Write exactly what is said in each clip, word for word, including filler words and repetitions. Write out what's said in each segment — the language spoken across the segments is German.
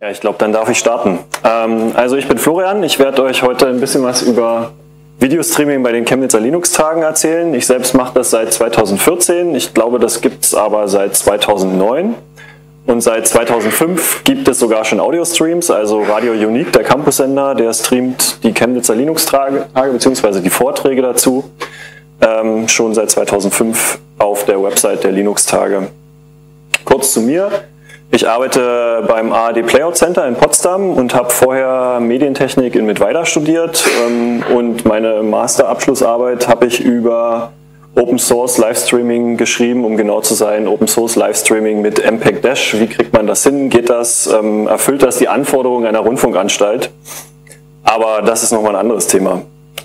Ja, ich glaube, dann darf ich starten. Ähm, also ich bin Florian, ich werde euch heute ein bisschen was über Videostreaming bei den Chemnitzer Linux-Tagen erzählen. Ich selbst mache das seit zweitausendvierzehn, ich glaube, das gibt es aber seit zweitausendneun. Und seit zweitausendfünf gibt es sogar schon Audio-Streams, also Radio Unique, der Campus-Sender, der streamt die Chemnitzer Linux-Tage bzw. die Vorträge dazu, ähm, schon seit zweitausendfünf auf der Website der Linux-Tage. Kurz zu mir. Ich arbeite beim A R D Playout Center in Potsdam und habe vorher Medientechnik in Mittweida studiert ähm, und meine Masterabschlussarbeit habe ich über Open Source Livestreaming geschrieben, um genau zu sein, Open Source Livestreaming mit M PEG Dash. Wie kriegt man das hin? Geht das? Ähm, erfüllt das die Anforderungen einer Rundfunkanstalt? Aber das ist nochmal ein anderes Thema.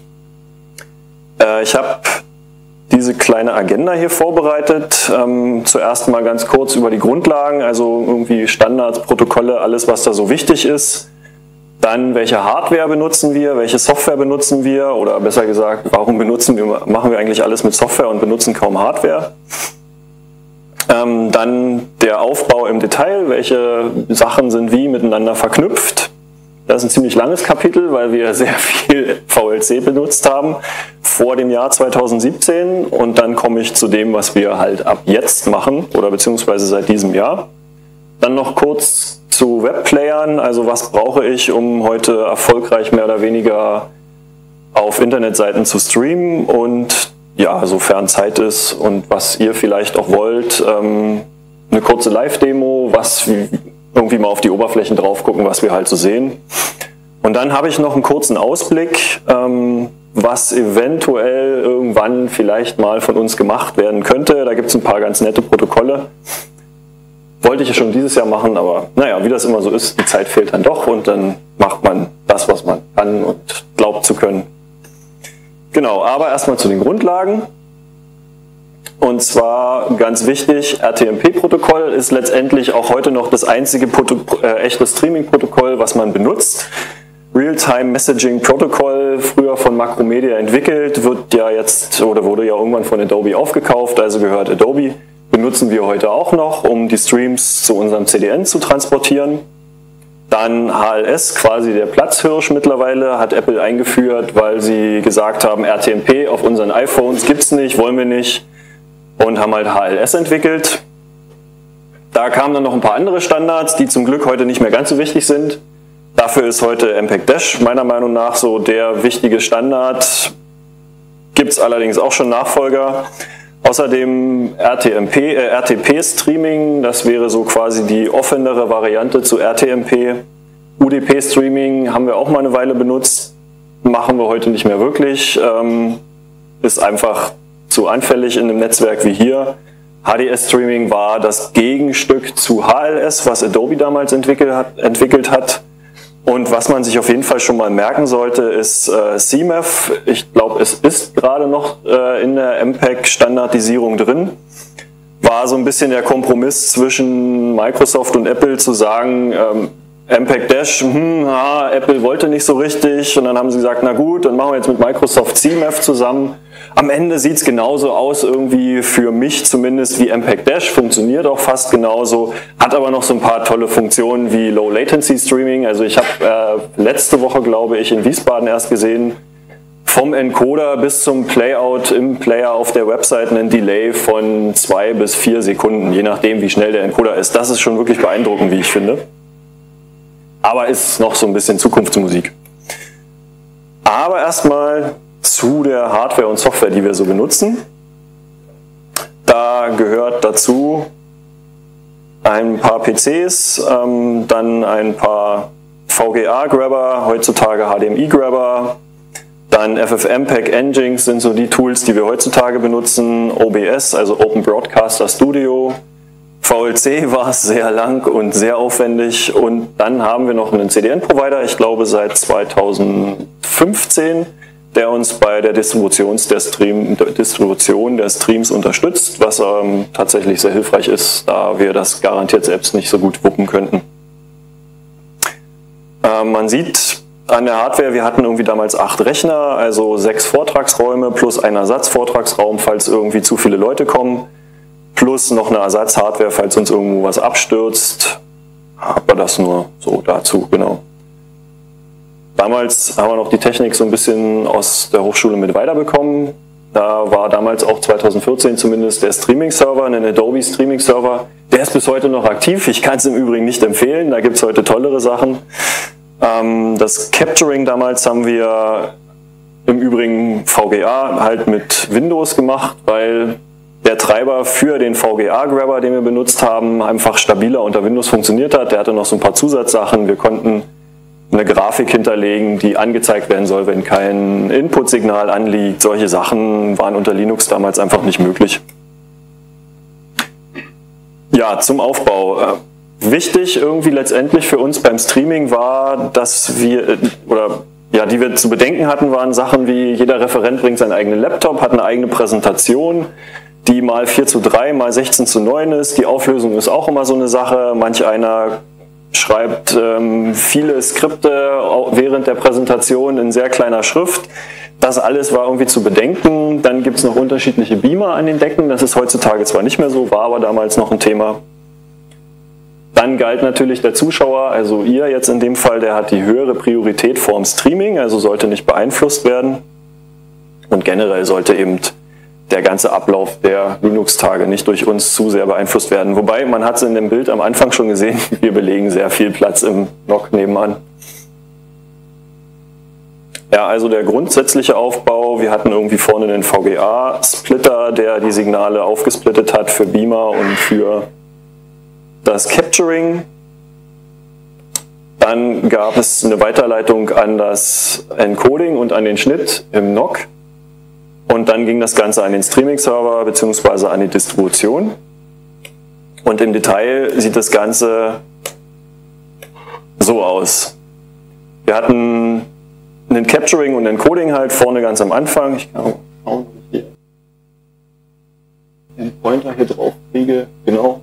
Äh, ich habe diese kleine Agenda hier vorbereitet. Ähm, zuerst mal ganz kurz über die Grundlagen, also irgendwie Standards, Protokolle, alles was da so wichtig ist. Dann, welche Hardware benutzen wir, welche Software benutzen wir oder besser gesagt, warum benutzen wir, machen wir eigentlich alles mit Software und benutzen kaum Hardware. Ähm, dann der Aufbau im Detail, welche Sachen sind wie miteinander verknüpft. Das ist ein ziemlich langes Kapitel, weil wir sehr viel V L C benutzt haben vor dem Jahr zweitausendsiebzehn und dann komme ich zu dem, was wir halt ab jetzt machen oder beziehungsweise seit diesem Jahr. Dann noch kurz zu Webplayern, also was brauche ich, um heute erfolgreich mehr oder weniger auf Internetseiten zu streamen und ja, sofern Zeit ist und was ihr vielleicht auch wollt, ähm, eine kurze Live-Demo, was irgendwie mal auf die Oberflächen drauf gucken, was wir halt so sehen. Und dann habe ich noch einen kurzen Ausblick, ähm, was eventuell irgendwann vielleicht mal von uns gemacht werden könnte. Da gibt es ein paar ganz nette Protokolle. Wollte ich ja schon dieses Jahr machen, aber naja, wie das immer so ist, die Zeit fehlt dann doch und dann macht man das, was man kann und glaubt zu können. Genau, aber erstmal zu den Grundlagen. Und zwar ganz wichtig, R T M P-Protokoll ist letztendlich auch heute noch das einzige Proto äh, echte Streaming-Protokoll, was man benutzt. Real-Time Messaging Protocol, früher von Macromedia entwickelt, wird ja jetzt oder wurde ja irgendwann von Adobe aufgekauft, also gehört Adobe. Benutzen wir heute auch noch, um die Streams zu unserem C D N zu transportieren. Dann H L S, quasi der Platzhirsch mittlerweile, hat Apple eingeführt, weil sie gesagt haben, R T M P auf unseren iPhones gibt es nicht, wollen wir nicht. Und haben halt H L S entwickelt. Da kamen dann noch ein paar andere Standards, die zum Glück heute nicht mehr ganz so wichtig sind. Dafür ist heute M PEG Dash meiner Meinung nach so der wichtige Standard. Gibt es allerdings auch schon Nachfolger. Außerdem R T M P, äh, R T P-Streaming, das wäre so quasi die offenere Variante zu R T M P. U D P-Streaming haben wir auch mal eine Weile benutzt, machen wir heute nicht mehr wirklich. Ähm, ist einfach zu anfällig in einem Netzwerk wie hier. H D S-Streaming war das Gegenstück zu H L S, was Adobe damals entwickelt hat. Entwickelt hat. Und was man sich auf jeden Fall schon mal merken sollte, ist äh, C M A F. Ich glaube, es ist gerade noch äh, in der M PEG-Standardisierung drin. War so ein bisschen der Kompromiss zwischen Microsoft und Apple zu sagen, ähm, M PEG Dash, hm, ja, Apple wollte nicht so richtig und dann haben sie gesagt, na gut, dann machen wir jetzt mit Microsoft C M A F zusammen. Am Ende sieht es genauso aus, irgendwie für mich zumindest, wie M PEG Dash, funktioniert auch fast genauso, hat aber noch so ein paar tolle Funktionen wie Low Latency Streaming. Also ich habe äh, letzte Woche, glaube ich, in Wiesbaden erst gesehen, vom Encoder bis zum Playout im Player auf der Website einen Delay von zwei bis vier Sekunden, je nachdem, wie schnell der Encoder ist. Das ist schon wirklich beeindruckend, wie ich finde. Aber ist noch so ein bisschen Zukunftsmusik. Aber erstmal zu der Hardware und Software, die wir so benutzen. Da gehört dazu ein paar P Cs, ähm, dann ein paar V G A-Grabber, heutzutage H D M I-Grabber, dann F F mpeg Engines sind so die Tools, die wir heutzutage benutzen, O B S, also Open Broadcaster Studio, V L C war es sehr lang und sehr aufwendig und dann haben wir noch einen C D N-Provider, ich glaube seit zweitausendfünfzehn, der uns bei der Distribution der, Stream, der Distribution der Streams unterstützt, was ähm, tatsächlich sehr hilfreich ist, da wir das garantiert selbst nicht so gut wuppen könnten. Äh, man sieht an der Hardware, wir hatten irgendwie damals acht Rechner, also sechs Vortragsräume plus ein Ersatzvortragsraum, falls irgendwie zu viele Leute kommen, plus noch eine Ersatzhardware, falls uns irgendwo was abstürzt. Aber das nur so dazu, genau. Damals haben wir noch die Technik so ein bisschen aus der Hochschule mit weiterbekommen. Da war damals auch zweitausendvierzehn zumindest der Streaming-Server, ein Adobe Streaming-Server. Der ist bis heute noch aktiv. Ich kann es im Übrigen nicht empfehlen. Da gibt es heute tollere Sachen. Das Capturing damals haben wir im Übrigen V G A halt mit Windows gemacht, weil der Treiber für den V G A-Grabber, den wir benutzt haben, einfach stabiler unter Windows funktioniert hat. Der hatte noch so ein paar Zusatzsachen. Wir konnten eine Grafik hinterlegen, die angezeigt werden soll, wenn kein Input-Signal anliegt. Solche Sachen waren unter Linux damals einfach nicht möglich. Ja, zum Aufbau. Wichtig irgendwie letztendlich für uns beim Streaming war, dass wir, oder ja, die wir zu bedenken hatten, waren Sachen wie, jeder Referent bringt seinen eigenen Laptop, hat eine eigene Präsentation, die mal vier zu drei, mal sechzehn zu neun ist. Die Auflösung ist auch immer so eine Sache. Manch einer schreibt ähm, viele Skripte während der Präsentation in sehr kleiner Schrift. Das alles war irgendwie zu bedenken. Dann gibt es noch unterschiedliche Beamer an den Decken. Das ist heutzutage zwar nicht mehr so, war aber damals noch ein Thema. Dann galt natürlich der Zuschauer, also ihr jetzt in dem Fall, der hat die höhere Priorität vorm Streaming, also sollte nicht beeinflusst werden. Und generell sollte eben der ganze Ablauf der Linux-Tage nicht durch uns zu sehr beeinflusst werden. Wobei, man hat es in dem Bild am Anfang schon gesehen, wir belegen sehr viel Platz im N O C nebenan. Ja, also der grundsätzliche Aufbau, wir hatten irgendwie vorne einen V G A-Splitter, der die Signale aufgesplittet hat für Beamer und für das Capturing. Dann gab es eine Weiterleitung an das Encoding und an den Schnitt im N O C. Und dann ging das Ganze an den Streaming-Server bzw. an die Distribution. Und im Detail sieht das Ganze so aus. Wir hatten ein Capturing und Encoding halt vorne ganz am Anfang. Ich kann auch schauen, ob ich hier den Pointer hier drauf kriege. Genau.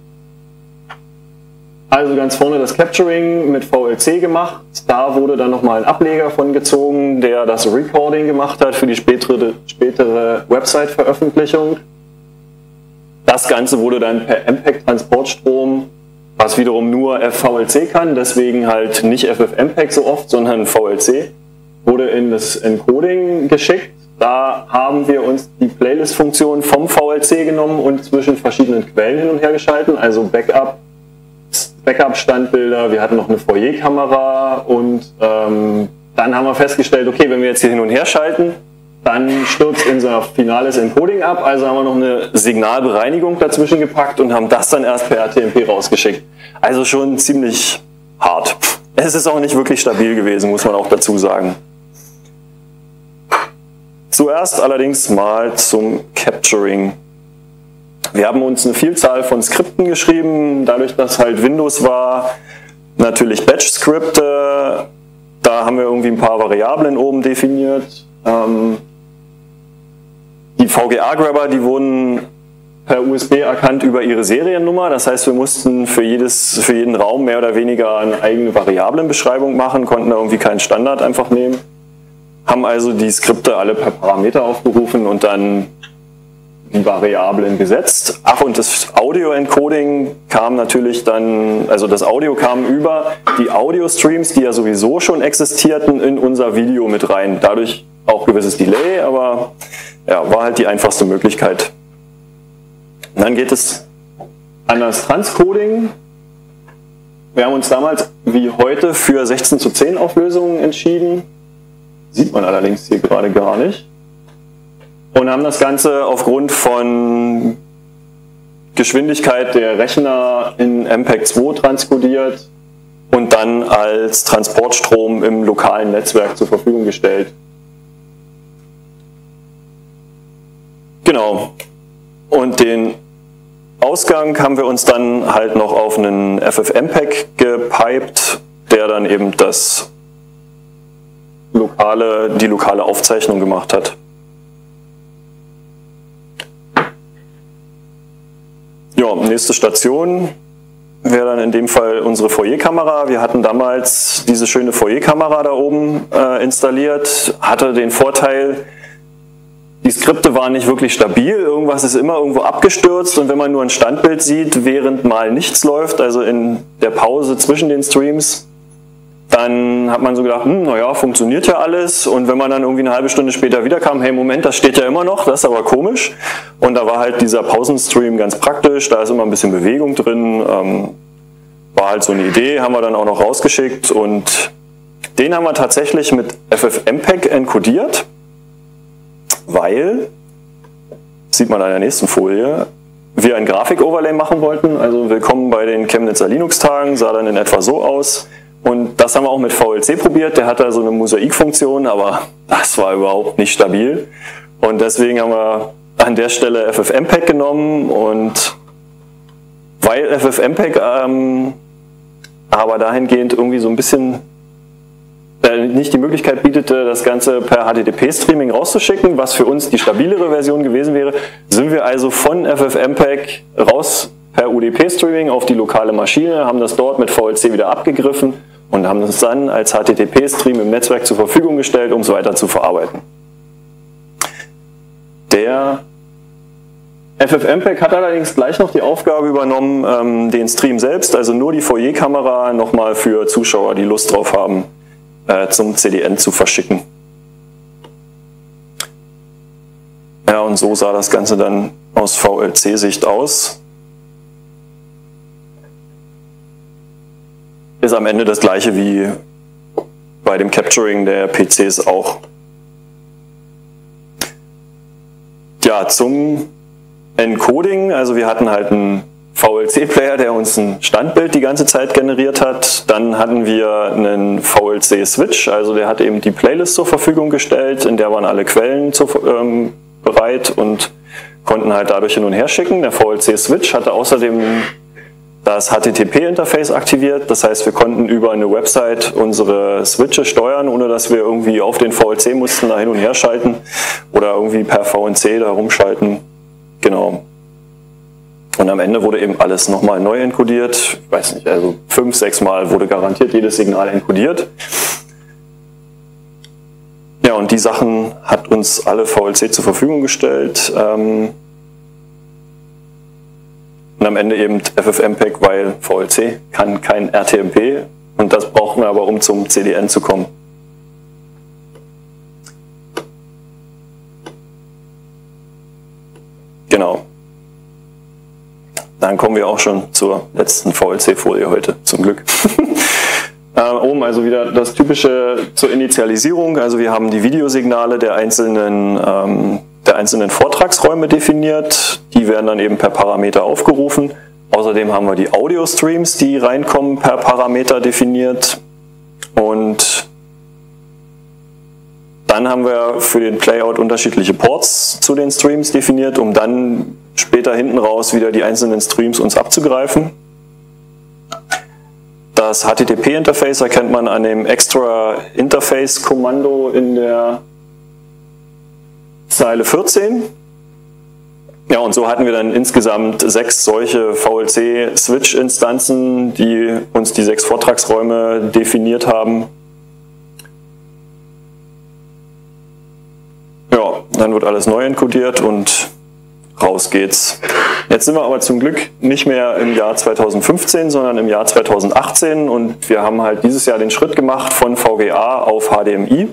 Also ganz vorne das Capturing mit V L C gemacht. Da wurde dann nochmal ein Ableger von gezogen, der das Recording gemacht hat für die spätere, spätere Website-Veröffentlichung. Das Ganze wurde dann per M P E G-Transportstrom, was wiederum nur V L C kann, deswegen halt nicht F F M P E G so oft, sondern V L C, wurde in das Encoding geschickt. Da haben wir uns die Playlist-Funktion vom V L C genommen und zwischen verschiedenen Quellen hin und her geschalten, also Backup, Backup-Standbilder, wir hatten noch eine Foyer-Kamera und ähm, dann haben wir festgestellt, okay, wenn wir jetzt hier hin und her schalten, dann stürzt unser finales Encoding ab, also haben wir noch eine Signalbereinigung dazwischen gepackt und haben das dann erst per R T M P rausgeschickt. Also schon ziemlich hart. Es ist auch nicht wirklich stabil gewesen, muss man auch dazu sagen. Zuerst allerdings mal zum Capturing. Wir haben uns eine Vielzahl von Skripten geschrieben, dadurch, dass halt Windows war, natürlich Batch-Skripte, da haben wir irgendwie ein paar Variablen oben definiert. Ähm, die V G A-Grabber, die wurden per U S B erkannt über ihre Seriennummer, das heißt, wir mussten für, jedes, für jeden Raum mehr oder weniger eine eigene Variablenbeschreibung machen, konnten da irgendwie keinen Standard einfach nehmen, haben also die Skripte alle per Parameter aufgerufen und dann die Variablen gesetzt. Ach, und das Audio-Encoding kam natürlich dann, also das Audio kam über die Audio-Streams, die ja sowieso schon existierten, in unser Video mit rein. Dadurch auch gewisses Delay, aber ja, war halt die einfachste Möglichkeit. Und dann geht es an das Transcoding. Wir haben uns damals wie heute für sechzehn zu zehn Auflösungen entschieden. Sieht man allerdings hier gerade gar nicht. Und haben das Ganze aufgrund von Geschwindigkeit der Rechner in M P E G zwei transkodiert und dann als Transportstrom im lokalen Netzwerk zur Verfügung gestellt. Genau. Und den Ausgang haben wir uns dann halt noch auf einen F F M P E G gepiped, der dann eben das lokale, die lokale Aufzeichnung gemacht hat. Ja, nächste Station wäre dann in dem Fall unsere Foyer-Kamera. Wir hatten damals diese schöne Foyer-Kamera da oben äh, installiert, hatte den Vorteil, Die Skripte waren nicht wirklich stabil, irgendwas ist immer irgendwo abgestürzt und wenn man nur ein Standbild sieht, während mal nichts läuft, also in der Pause zwischen den Streams, dann hat man so gedacht, hm, naja, funktioniert ja alles und wenn man dann irgendwie eine halbe Stunde später wiederkam, hey Moment, das steht ja immer noch, das ist aber komisch und da war halt dieser Pausenstream ganz praktisch, da ist immer ein bisschen Bewegung drin, ähm, war halt so eine Idee, haben wir dann auch noch rausgeschickt und den haben wir tatsächlich mit FFmpeg encodiert. Weil, sieht man an der nächsten Folie, wir ein Grafik-Overlay machen wollten, also willkommen bei den Chemnitzer Linux-Tagen, sah dann in etwa so aus und das haben wir auch mit V L C probiert, der hat da so eine Mosaik-Funktion, aber das war überhaupt nicht stabil und deswegen haben wir an der Stelle FFmpeg genommen und weil FFmpeg ähm, aber dahingehend irgendwie so ein bisschen nicht die Möglichkeit bietete, das Ganze per H T T P-Streaming rauszuschicken, was für uns die stabilere Version gewesen wäre, sind wir also von FFmpeg raus per U D P-Streaming auf die lokale Maschine, haben das dort mit V L C wieder abgegriffen und haben es dann als H T T P-Stream im Netzwerk zur Verfügung gestellt, um es weiter zu verarbeiten. Der FFmpeg hat allerdings gleich noch die Aufgabe übernommen, ähm, den Stream selbst, also nur die Foyer-Kamera, nochmal für Zuschauer, die Lust drauf haben, zum C D N zu verschicken. Ja, und so sah das Ganze dann aus V L C-Sicht aus. Ist am Ende das gleiche wie bei dem Capturing der P Cs auch. Ja, zum Encoding, also wir hatten halt einen V L C-Player, der uns ein Standbild die ganze Zeit generiert hat. Dann hatten wir einen V L C-Switch, also der hat eben die Playlist zur Verfügung gestellt, in der waren alle Quellen zu, ähm, bereit und konnten halt dadurch hin und her schicken. Der V L C-Switch hatte außerdem das H T T P-Interface aktiviert, das heißt wir konnten über eine Website unsere Switche steuern, ohne dass wir irgendwie auf den V L C mussten, da hin und her schalten oder irgendwie per V N C da rumschalten. Genau. Und am Ende wurde eben alles nochmal neu encodiert. Ich weiß nicht, also fünf, sechs Mal wurde garantiert jedes Signal encodiert. Ja, und die Sachen hat uns alle V L C zur Verfügung gestellt. Und am Ende eben FFmpeg, weil V L C kann kein R T M P. Und das brauchen wir aber, um zum C D N zu kommen. Genau. Dann kommen wir auch schon zur letzten V L C-Folie heute, zum Glück. äh, oben also wieder das Typische zur Initialisierung. Also wir haben die Videosignale der einzelnen, ähm, der einzelnen Vortragsräume definiert. Die werden dann eben per Parameter aufgerufen. Außerdem haben wir die Audio-Streams, die reinkommen, per Parameter definiert. Und dann haben wir für den Playout unterschiedliche Ports zu den Streams definiert, um dann später hinten raus wieder die einzelnen Streams uns abzugreifen. Das H T T P-Interface erkennt man an dem Extra Interface-Kommando in der Zeile vierzehn. Ja, und so hatten wir dann insgesamt sechs solche V L C-Switch-Instanzen, die uns die sechs Vortragsräume definiert haben. Ja, dann wird alles neu encodiert und raus geht's. Jetzt sind wir aber zum Glück nicht mehr im Jahr zweitausendfünfzehn, sondern im Jahr zweitausendachtzehn und wir haben halt dieses Jahr den Schritt gemacht von V G A auf H D M I.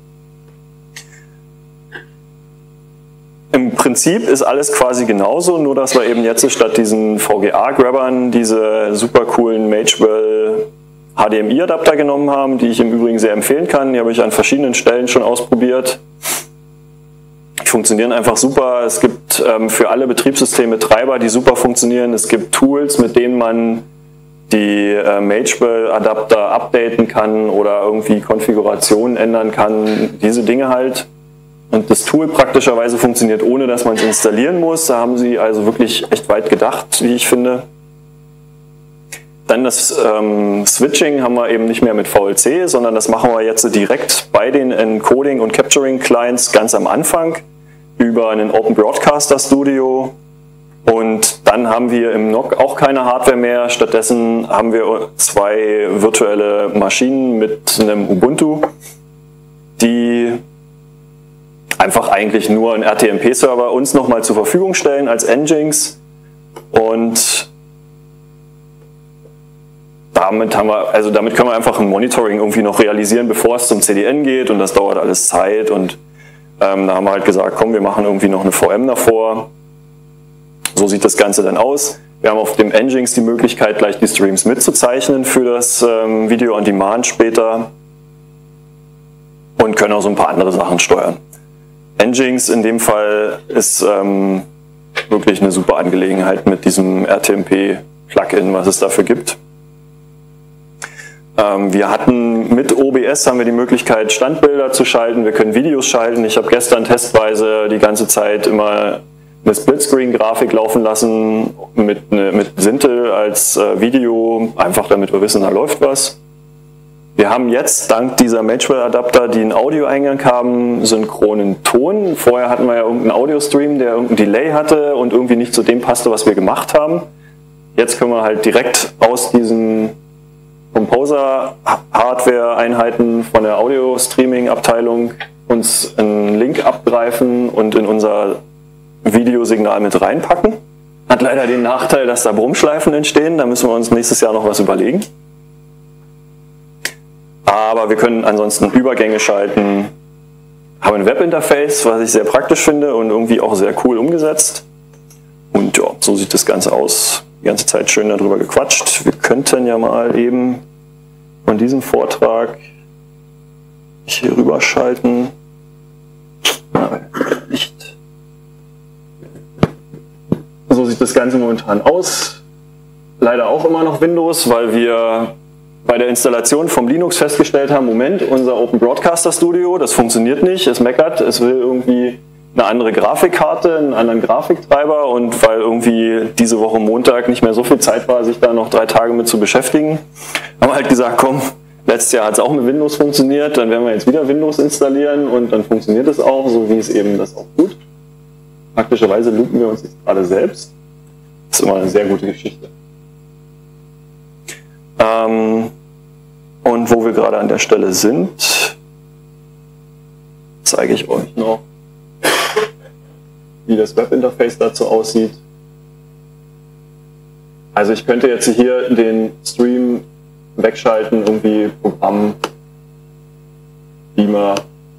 Im Prinzip ist alles quasi genauso, nur dass wir eben jetzt statt diesen V G A-Grabbern diese super coolen Magewell H D M I-Adapter genommen haben, die ich im Übrigen sehr empfehlen kann. Die habe ich an verschiedenen Stellen schon ausprobiert. Die funktionieren einfach super. Es gibt ähm, für alle Betriebssysteme Treiber, die super funktionieren. Es gibt Tools, mit denen man die äh, Magewell-Adapter updaten kann oder irgendwie Konfigurationen ändern kann. Diese Dinge halt. Und das Tool praktischerweise funktioniert, ohne dass man es installieren muss. Da haben sie also wirklich echt weit gedacht, wie ich finde. Dann das ähm, Switching haben wir eben nicht mehr mit V L C, sondern das machen wir jetzt direkt bei den Encoding- und Capturing-Clients ganz am Anfang über einen Open Broadcaster Studio. Und dann haben wir im N O C auch keine Hardware mehr. Stattdessen haben wir zwei virtuelle Maschinen mit einem Ubuntu, die einfach eigentlich nur einen R T M P-Server uns nochmal zur Verfügung stellen als Nginx. Und damit haben wir, also damit können wir einfach ein Monitoring irgendwie noch realisieren, bevor es zum C D N geht, und das dauert alles Zeit, und ähm, da haben wir halt gesagt, komm, wir machen irgendwie noch eine V M davor. So sieht das Ganze dann aus. Wir haben auf dem Nginx die Möglichkeit, gleich die Streams mitzuzeichnen für das ähm, Video on Demand später, und können auch so ein paar andere Sachen steuern. Nginx in dem Fall ist ähm, wirklich eine super Angelegenheit mit diesem R T M P-Plugin, was es dafür gibt. Ähm, wir hatten mit O B S haben wir die Möglichkeit, Standbilder zu schalten, wir können Videos schalten. Ich habe gestern testweise die ganze Zeit immer eine Splitscreen-Grafik laufen lassen mit, ne, mit Sintel als äh, Video, einfach damit wir wissen, da läuft was. Wir haben jetzt dank dieser Magewell-Adapter, die einen Audioeingang haben, synchronen Ton. Vorher hatten wir ja irgendeinen Audio-Stream, der irgendein Delay hatte und irgendwie nicht zu dem passte, was wir gemacht haben. Jetzt können wir halt direkt aus diesen Composer-Hardware-Einheiten von der Audio-Streaming-Abteilung uns einen Link abgreifen und in unser Videosignal mit reinpacken. Hat leider den Nachteil, dass da Brummschleifen entstehen, da müssen wir uns nächstes Jahr noch was überlegen. Aber wir können ansonsten Übergänge schalten, haben ein Webinterface, was ich sehr praktisch finde und irgendwie auch sehr cool umgesetzt. Und ja, so sieht das Ganze aus. Die ganze Zeit schön darüber gequatscht. Wir könnten ja mal eben von diesem Vortrag hier rüber schalten. Na, nicht. So sieht das Ganze momentan aus. Leider auch immer noch Windows, weil wir bei der Installation vom Linux festgestellt haben, Moment, unser Open Broadcaster Studio, das funktioniert nicht, es meckert, es will irgendwie eine andere Grafikkarte, einen anderen Grafiktreiber, und weil irgendwie diese Woche Montag nicht mehr so viel Zeit war, sich da noch drei Tage mit zu beschäftigen, haben wir halt gesagt, komm, letztes Jahr hat es auch mit Windows funktioniert, dann werden wir jetzt wieder Windows installieren und dann funktioniert es auch, so wie es eben das auch tut. Praktischerweise loopen wir uns jetzt gerade selbst. Das ist immer eine sehr gute Geschichte. Ähm, und wo wir gerade an der Stelle sind, zeige ich euch noch, wie das Webinterface dazu aussieht. Also ich könnte jetzt hier den Stream wegschalten, irgendwie Programm, Beamer.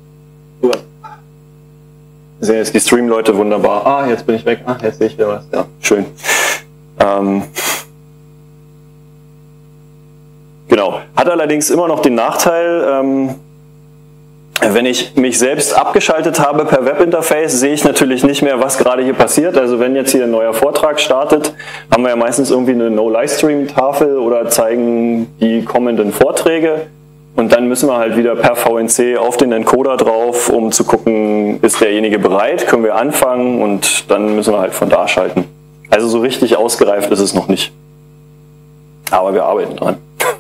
Sehen jetzt die Stream-Leute wunderbar. Ah, jetzt bin ich weg. Ah, jetzt sehe ich wieder was. Ja, schön. Ähm, genau. Hat allerdings immer noch den Nachteil, ähm, wenn ich mich selbst abgeschaltet habe per Webinterface, sehe ich natürlich nicht mehr, was gerade hier passiert. Also wenn jetzt hier ein neuer Vortrag startet, haben wir ja meistens irgendwie eine No-Livestream-Tafel oder zeigen die kommenden Vorträge. Und dann müssen wir halt wieder per V N C auf den Encoder drauf, um zu gucken, ist derjenige bereit, können wir anfangen, und dann müssen wir halt von da schalten. Also so richtig ausgereift ist es noch nicht. Aber wir arbeiten dran.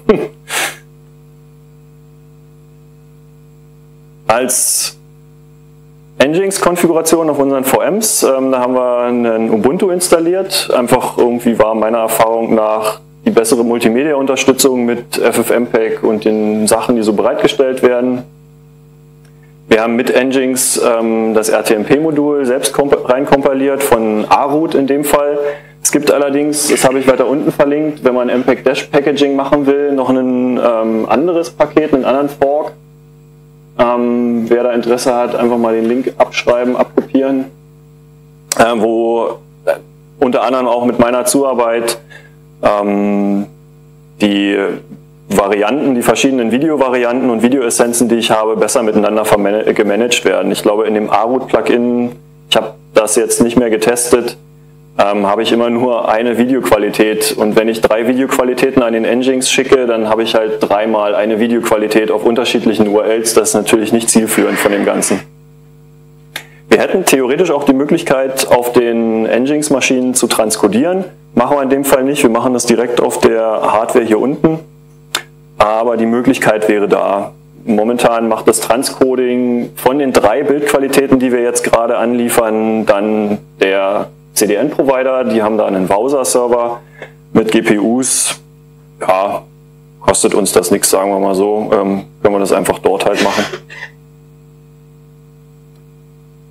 Als Nginx-Konfiguration auf unseren V Ms, ähm, da haben wir einen Ubuntu installiert. Einfach irgendwie war meiner Erfahrung nach die bessere Multimedia-Unterstützung mit F F mpeg und den Sachen, die so bereitgestellt werden. Wir haben mit Nginx ähm, das R T M P-Modul selbst reinkompiliert, von aroot in dem Fall. Es gibt allerdings, das habe ich weiter unten verlinkt, wenn man mpeg-packaging machen will, noch ein ähm, anderes Paket, einen anderen Fork. Ähm, wer da Interesse hat, einfach mal den Link abschreiben, abkopieren, äh, wo äh, unter anderem auch mit meiner Zuarbeit ähm, die Varianten, die verschiedenen Videovarianten und Videoessenzen, die ich habe, besser miteinander gemanagt werden. Ich glaube, in dem aroot-Plugin, ich habe das jetzt nicht mehr getestet, ähm, habe ich immer nur eine Videoqualität, und wenn ich drei Videoqualitäten an den Nginx schicke, dann habe ich halt dreimal eine Videoqualität auf unterschiedlichen U R Ls. Das ist natürlich nicht zielführend von dem Ganzen. Wir hätten theoretisch auch die Möglichkeit, auf den Nginx-Maschinen zu transkodieren. Machen wir in dem Fall nicht, wir machen das direkt auf der Hardware hier unten, aber die Möglichkeit wäre da. Momentan macht das Transcoding von den drei Bildqualitäten, die wir jetzt gerade anliefern, dann der C D N-Provider, die haben da einen Wowser-Server mit G P Us. Ja, kostet uns das nichts, sagen wir mal so. Ähm, können wir das einfach dort halt machen.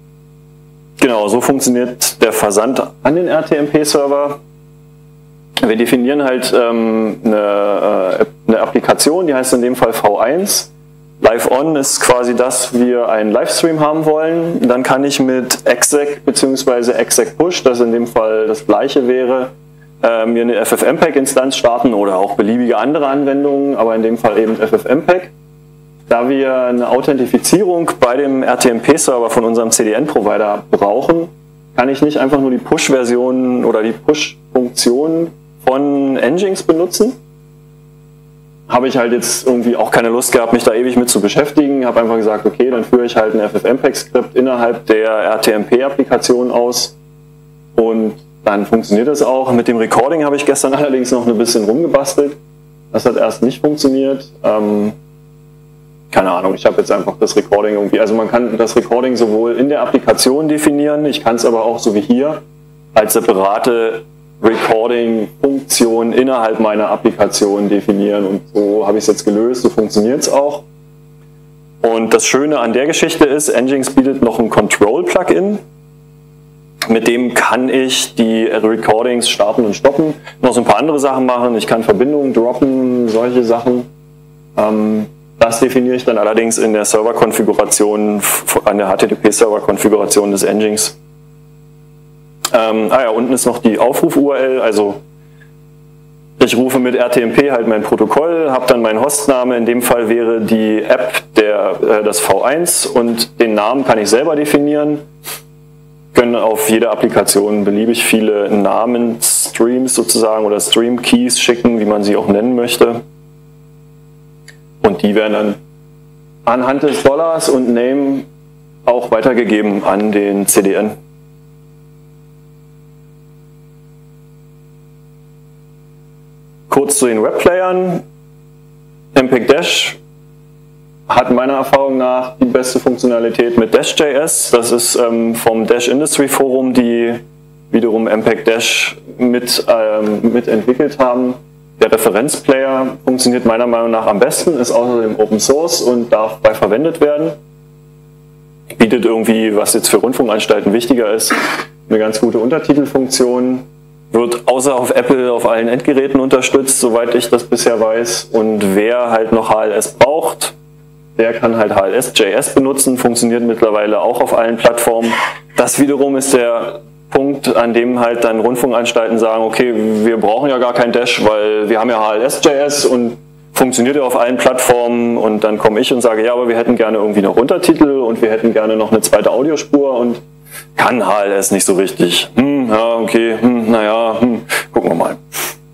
Genau, so funktioniert der Versand an den R T M P-Server. Wir definieren halt ähm, eine, äh, eine Applikation, die heißt in dem Fall V eins. Live On ist quasi das, wir einen Livestream haben wollen. Dann kann ich mit exec bzw. exec push, das in dem Fall das gleiche wäre, äh, mir eine ffmpeg-Instanz starten oder auch beliebige andere Anwendungen, aber in dem Fall eben ffmpeg. Da wir eine Authentifizierung bei dem R T M P-Server von unserem C D N-Provider brauchen, kann ich nicht einfach nur die Push-Version oder die Push-Funktion von Nginx benutzen. Habe ich halt jetzt irgendwie auch keine Lust gehabt, mich da ewig mit zu beschäftigen. Habe einfach gesagt, okay, dann führe ich halt ein ffmpeg-Skript innerhalb der R T M P-Applikation aus und dann funktioniert das auch. Mit dem Recording habe ich gestern allerdings noch ein bisschen rumgebastelt. Das hat erst nicht funktioniert. Ähm, keine Ahnung, ich habe jetzt einfach das Recording irgendwie, also man kann das Recording sowohl in der Applikation definieren, ich kann es aber auch so wie hier als separate Recording-Funktion innerhalb meiner Applikation definieren und so habe ich es jetzt gelöst, so funktioniert es auch. Und das Schöne an der Geschichte ist, Nginx bietet noch ein Control-Plugin, mit dem kann ich die Recordings starten und stoppen, noch so ein paar andere Sachen machen, ich kann Verbindungen droppen, solche Sachen. Ähm, das definiere ich dann allerdings in der Server-Konfiguration, an der H T T P-Server-Konfiguration des Nginx. Ähm, ah ja, unten ist noch die Aufruf-U R L, also ich rufe mit R T M P halt mein Protokoll, habe dann meinen Hostname, in dem Fall wäre die App der, äh, das V eins und den Namen kann ich selber definieren. Können auf jede Applikation beliebig viele Namensstreams sozusagen oder Stream-Keys schicken, wie man sie auch nennen möchte. Und die werden dann anhand des Dollars und Name auch weitergegeben an den C D N. Kurz zu den Webplayern. Mpeg-Dash hat meiner Erfahrung nach die beste Funktionalität mit Dash.js. Das ist ähm, vom Dash Industry Forum, die wiederum Mpeg-Dash mit, ähm, mitentwickelt haben. Der Referenzplayer funktioniert meiner Meinung nach am besten, ist außerdem Open Source und darf frei verwendet werden. Bietet irgendwie, was jetzt für Rundfunkanstalten wichtiger ist, eine ganz gute Untertitelfunktion. Wird außer auf Apple auf allen Endgeräten unterstützt, soweit ich das bisher weiß. Und wer halt noch H L S braucht, der kann halt H L S Punkt J S benutzen, funktioniert mittlerweile auch auf allen Plattformen. Das wiederum ist der Punkt, an dem halt dann Rundfunkanstalten sagen, okay, wir brauchen ja gar kein Dash, weil wir haben ja H L S Punkt J S und funktioniert ja auf allen Plattformen. Und dann komme ich und sage, ja, aber wir hätten gerne irgendwie noch Untertitel und wir hätten gerne noch eine zweite Audiospur und kann H L S nicht so richtig. Hm, ja, okay, hm, naja, hm, gucken wir mal.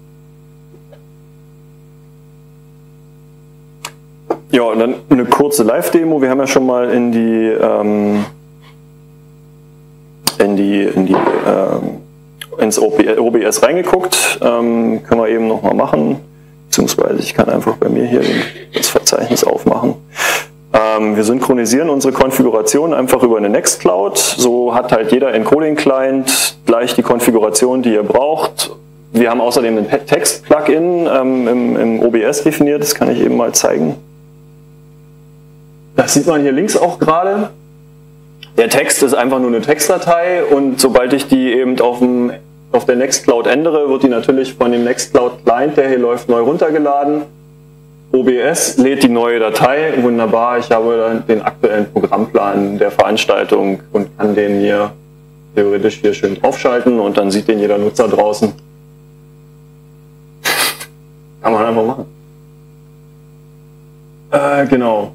Ja, und dann eine kurze Live-Demo. Wir haben ja schon mal in die, ähm, in die, in die ähm, ins O B S reingeguckt. Ähm, können wir eben nochmal machen. Beziehungsweise ich kann einfach bei mir hier das Verzeichnis aufmachen. Ähm, wir synchronisieren unsere Konfiguration einfach über eine Nextcloud. So hat halt jeder Encoding-Client gleich die Konfiguration, die ihr braucht. Wir haben außerdem ein Text-Plugin ähm, im, im O B S definiert. Das kann ich eben mal zeigen. Das sieht man hier links auch gerade. Der Text ist einfach nur eine Textdatei und sobald ich die eben auf, dem, auf der Nextcloud ändere, wird die natürlich von dem Nextcloud-Client, der hier läuft, neu runtergeladen. O B S lädt die neue Datei, wunderbar, ich habe dann den aktuellen Programmplan der Veranstaltung und kann den hier theoretisch hier schön draufschalten und dann sieht den jeder Nutzer draußen. Kann man einfach machen. Äh, genau.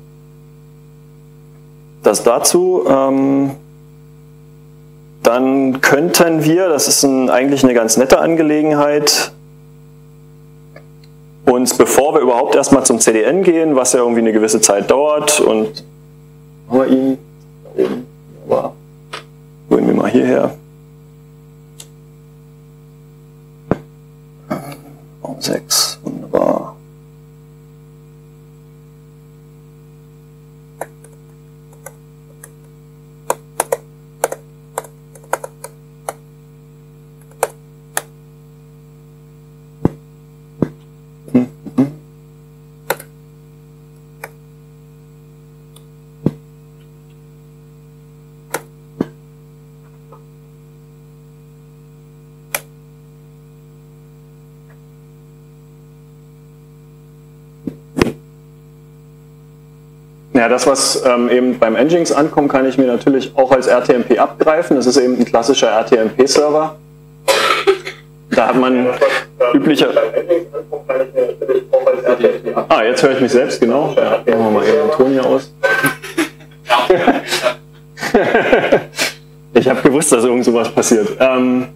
Das dazu. Ähm, dann könnten wir, das ist ein, eigentlich eine ganz nette Angelegenheit, uns, bevor wir überhaupt erstmal zum C D N gehen, was ja irgendwie eine gewisse Zeit dauert, und haben wir ihn da oben, aber holen wir mal hierher. Raum sechs, wunderbar. Ja, das, was ähm, eben beim Nginx ankommt, kann ich mir natürlich auch als R T M P abgreifen. Das ist eben ein klassischer R T M P-Server. Da hat man üblicher... Ah, jetzt höre ich mich selbst, genau. Ja, machen wir mal eben den Ton hier aus. Ich habe gewusst, dass irgend sowas passiert. Ähm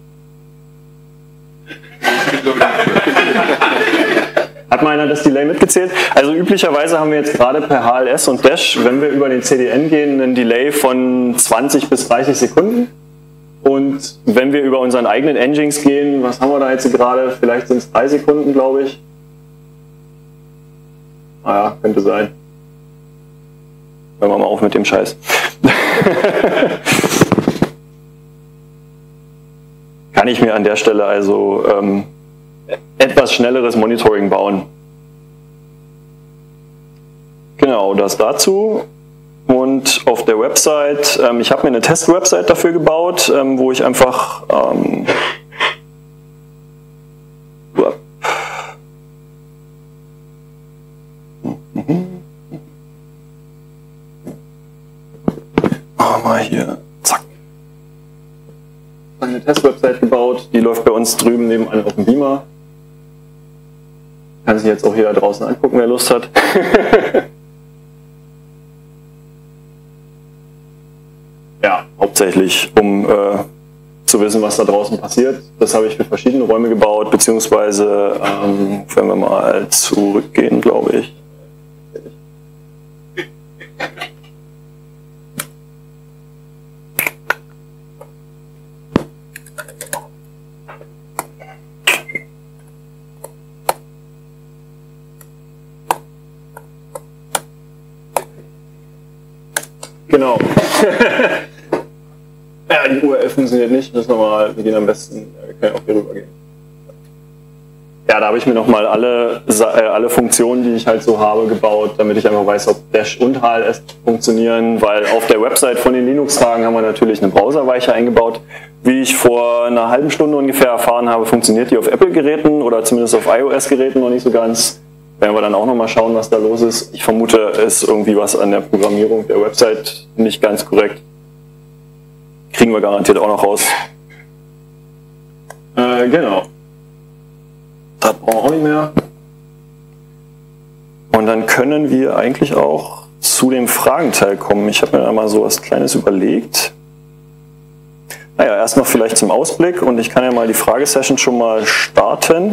Hat mal einer das Delay mitgezählt? Also üblicherweise haben wir jetzt gerade per H L S und Dash, wenn wir über den C D N gehen, einen Delay von zwanzig bis dreißig Sekunden. Und wenn wir über unseren eigenen Nginx gehen, was haben wir da jetzt gerade? Vielleicht sind es drei Sekunden, glaube ich. Naja, könnte sein. Hören wir mal auf mit dem Scheiß. Kann ich mir an der Stelle also ähm, etwas schnelleres Monitoring bauen. Genau, das dazu. Und auf der Website, ähm, ich habe mir eine Test-Website dafür gebaut, ähm, wo ich einfach ähm, oh, mal hier, zack. Eine Test-Website gebaut, die läuft bei uns drüben nebenan auf dem Beamer. Kann sich jetzt auch hier draußen angucken, wer Lust hat. Ja, hauptsächlich, um äh, zu wissen, was da draußen passiert. Das habe ich für verschiedene Räume gebaut, beziehungsweise, ähm, wenn wir mal zurückgehen, glaube ich. Genau. Ja, die U R L funktioniert nicht, müssen wir mal, wir gehen am besten, ja, wir können auch hier rüber gehen. Ja, da habe ich mir nochmal alle, äh, alle Funktionen, die ich halt so habe, gebaut, damit ich einfach weiß, ob Dash und H L S funktionieren, weil auf der Website von den Linux-Tagen haben wir natürlich eine Browserweiche eingebaut. Wie ich vor einer halben Stunde ungefähr erfahren habe, funktioniert die auf Apple-Geräten oder zumindest auf iOS-Geräten noch nicht so ganz. Werden wir dann auch nochmal schauen, was da los ist. Ich vermute, es ist irgendwie was an der Programmierung der Website nicht ganz korrekt. Kriegen wir garantiert auch noch raus. Äh, genau. Das brauchen wir auch nicht mehr. Und dann können wir eigentlich auch zu dem Fragenteil kommen. Ich habe mir da mal so was Kleines überlegt. Naja, erst noch vielleicht zum Ausblick und ich kann ja mal die Fragesession schon mal starten.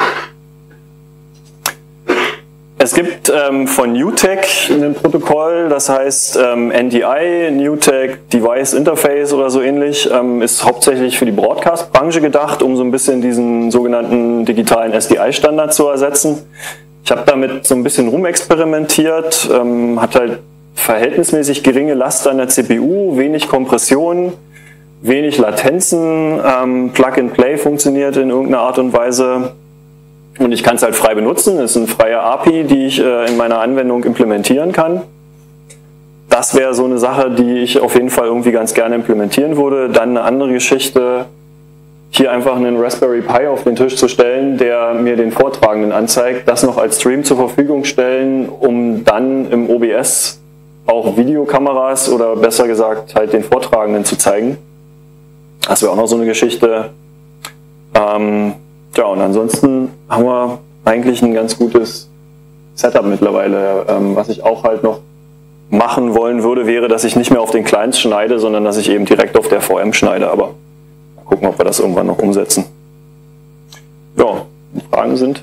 Es gibt ähm, von N U T E C ein Protokoll, das heißt ähm, N D I, N U T E C Device Interface oder so ähnlich, ähm, ist hauptsächlich für die Broadcast-Branche gedacht, um so ein bisschen diesen sogenannten digitalen S D I-Standard zu ersetzen. Ich habe damit so ein bisschen rumexperimentiert, ähm, hat halt verhältnismäßig geringe Last an der C P U, wenig Kompression, wenig Latenzen, ähm, Plug-and-Play funktioniert in irgendeiner Art und Weise. Und ich kann es halt frei benutzen, das ist eine freie A P I, die ich äh, in meiner Anwendung implementieren kann. Das wäre so eine Sache, die ich auf jeden Fall irgendwie ganz gerne implementieren würde. Dann eine andere Geschichte, hier einfach einen Raspberry Pi auf den Tisch zu stellen, der mir den Vortragenden anzeigt, das noch als Stream zur Verfügung stellen, um dann im O B S auch Videokameras oder besser gesagt halt den Vortragenden zu zeigen. Das wäre auch noch so eine Geschichte. Ähm, Ja, und ansonsten haben wir eigentlich ein ganz gutes Setup mittlerweile. Ähm, was ich auch halt noch machen wollen würde, wäre, dass ich nicht mehr auf den Clients schneide, sondern dass ich eben direkt auf der V M schneide. Aber mal gucken, ob wir das irgendwann noch umsetzen. Ja, wenn Fragen sind.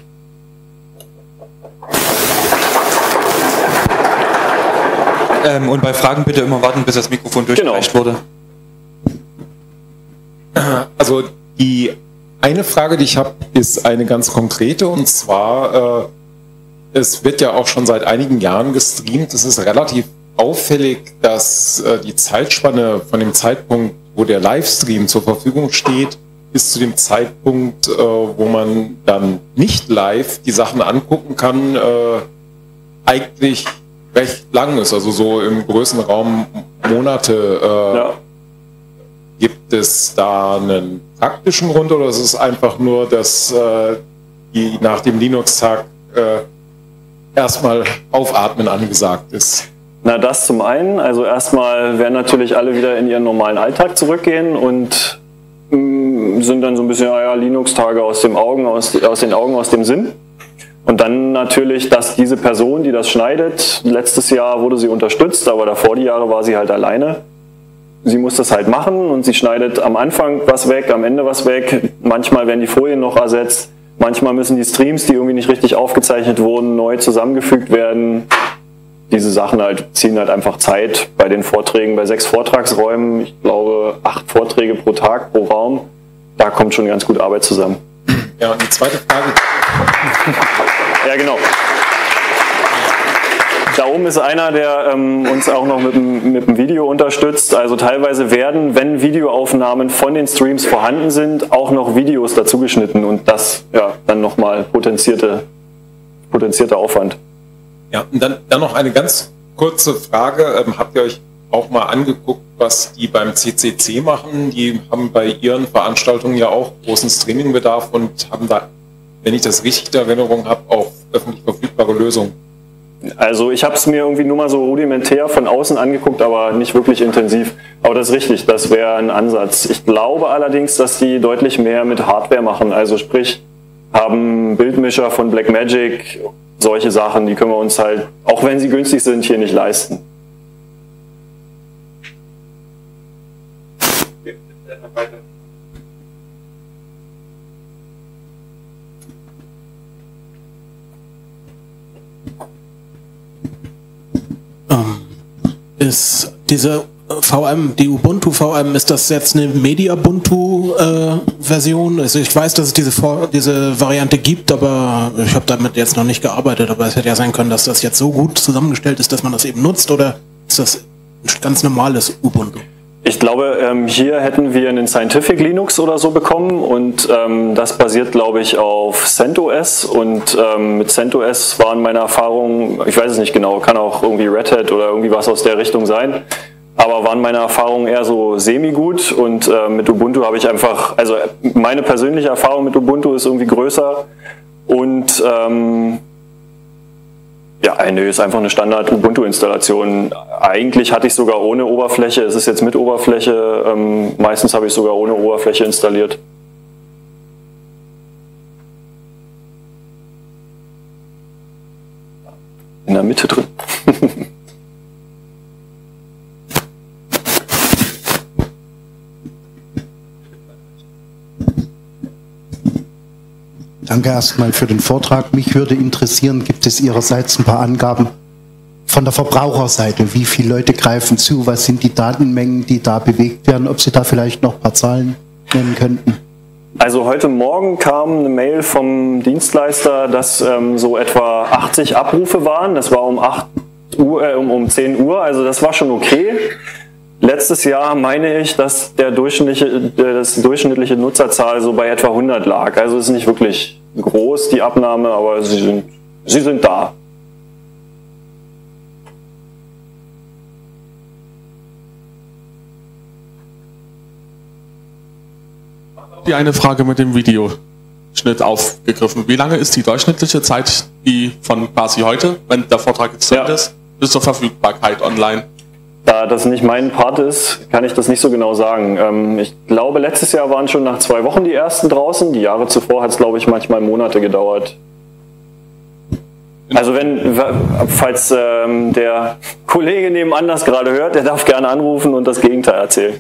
Ähm, und bei Fragen bitte immer warten, bis das Mikrofon durchgereicht genau. wurde. Also die eine Frage, die ich habe, ist eine ganz konkrete, und zwar, äh, es wird ja auch schon seit einigen Jahren gestreamt. Es ist relativ auffällig, dass äh, die Zeitspanne von dem Zeitpunkt, wo der Livestream zur Verfügung steht, bis zu dem Zeitpunkt, äh, wo man dann nicht live die Sachen angucken kann, äh, eigentlich recht lang ist. Also so im Größenraum Monate. Äh, ja. Gibt es da einen praktischen Grund oder ist es einfach nur, dass äh, die nach dem Linux-Tag äh, erstmal aufatmen angesagt ist? Na, das zum einen. Also erstmal werden natürlich alle wieder in ihren normalen Alltag zurückgehen und mh, sind dann so ein bisschen, ja, Linux-Tage aus, dem Augen, aus, aus den Augen, aus dem Sinn. Und dann natürlich, dass diese Person, die das schneidet, letztes Jahr wurde sie unterstützt, aber davor die Jahre war sie halt alleine. Sie muss das halt machen und sie schneidet am Anfang was weg, am Ende was weg. Manchmal werden die Folien noch ersetzt. Manchmal müssen die Streams, die irgendwie nicht richtig aufgezeichnet wurden, neu zusammengefügt werden. Diese Sachen halt ziehen halt einfach Zeit bei den Vorträgen, bei sechs Vortragsräumen, ich glaube acht Vorträge pro Tag, pro Raum. Da kommt schon ganz gut Arbeit zusammen. Ja, und die zweite Frage. Ja, genau. Da oben ist einer, der ähm, uns auch noch mit dem, mit dem Video unterstützt. Also teilweise werden, wenn Videoaufnahmen von den Streams vorhanden sind, auch noch Videos dazu geschnitten und das ja dann nochmal potenzierte, potenzierter Aufwand. Ja, und dann, dann noch eine ganz kurze Frage. Ähm, habt ihr euch auch mal angeguckt, was die beim C C C machen? Die haben bei ihren Veranstaltungen ja auch großen Streamingbedarf und haben da, wenn ich das richtig in Erinnerung habe, auch öffentlich verfügbare Lösungen. Also ich habe es mir irgendwie nur mal so rudimentär von außen angeguckt, aber nicht wirklich intensiv. Aber das ist richtig, das wäre ein Ansatz. Ich glaube allerdings, dass die deutlich mehr mit Hardware machen. Also sprich, haben Bildmischer von Blackmagic, solche Sachen, die können wir uns halt, auch wenn sie günstig sind, hier nicht leisten. Ist diese V M, die Ubuntu V M, ist das jetzt eine Mediabuntu-Version? Äh, also ich weiß, dass es diese, diese Variante gibt, aber ich habe damit jetzt noch nicht gearbeitet. Aber es hätte ja sein können, dass das jetzt so gut zusammengestellt ist, dass man das eben nutzt, oder ist das ein ganz normales Ubuntu? Ich glaube, ähm, hier hätten wir einen Scientific Linux oder so bekommen und ähm, das basiert, glaube ich, auf CentOS und ähm, mit CentOS waren meine Erfahrungen, ich weiß es nicht genau, kann auch irgendwie Red Hat oder irgendwie was aus der Richtung sein, aber waren meine Erfahrungen eher so semi-gut und äh, mit Ubuntu habe ich einfach, also meine persönliche Erfahrung mit Ubuntu ist irgendwie größer und ähm, ja, nö, ist einfach eine Standard-Ubuntu-Installation. Eigentlich hatte ich sogar ohne Oberfläche, es ist jetzt mit Oberfläche, ähm, meistens habe ich sogar ohne Oberfläche installiert. In der Mitte drin. Danke erstmal für den Vortrag. Mich würde interessieren, gibt es Ihrerseits ein paar Angaben von der Verbraucherseite? Wie viele Leute greifen zu? Was sind die Datenmengen, die da bewegt werden? Ob Sie da vielleicht noch ein paar Zahlen nennen könnten? Also heute Morgen kam eine Mail vom Dienstleister, dass ähm, so etwa achtzig Abrufe waren. Das war um, acht Uhr, äh, um, um zehn Uhr, also das war schon okay. Letztes Jahr meine ich, dass der durchschnittliche, das durchschnittliche Nutzerzahl so bei etwa hundert lag. Also es ist nicht wirklich groß, die Abnahme, aber sie sind, sie sind da. Die eine Frage mit dem Videoschnitt aufgegriffen. Wie lange ist die durchschnittliche Zeit, die von quasi heute, wenn der Vortrag jetzt zu Ende Ja. ist, bis zur Verfügbarkeit online? Da das nicht mein Part ist, kann ich das nicht so genau sagen. Ähm, ich glaube, letztes Jahr waren schon nach zwei Wochen die ersten draußen. Die Jahre zuvor hat es, glaube ich, manchmal Monate gedauert. Also wenn, falls ähm, der Kollege nebenan das gerade hört, der darf gerne anrufen und das Gegenteil erzählen.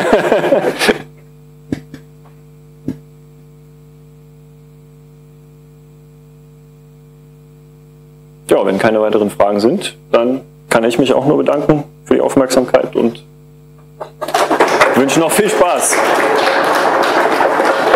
Ja, wenn keine weiteren Fragen sind, dann kann ich mich auch nur bedanken für die Aufmerksamkeit und wünsche noch viel Spaß.